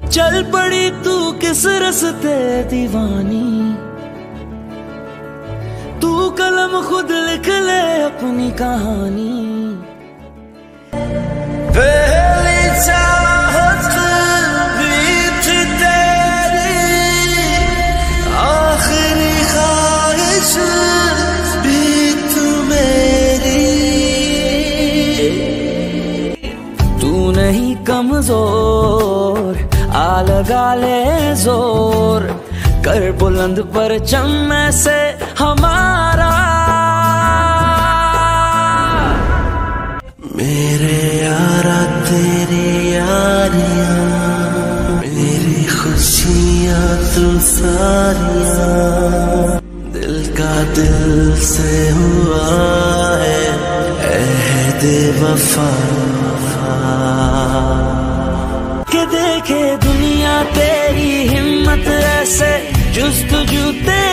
चल पड़ी तू किस रस्ते दीवानी, तू कलम खुद लिख ले अपनी कहानी। पहली चाहत भी थी तेरी, आखिरी ख्वाहिश भी तू मेरी। तू नहीं कमजोर, आ लगा ले जोर, कर बुलंद परचम से हमारा। मेरे यारा तेरी यारियां, मेरी खुशियां तू सारियां, दिल का दिल से हुआ है अहद वफा। के देखे दुनिया तेरी हिम्मत ऐसे, जुस्तजू तेरी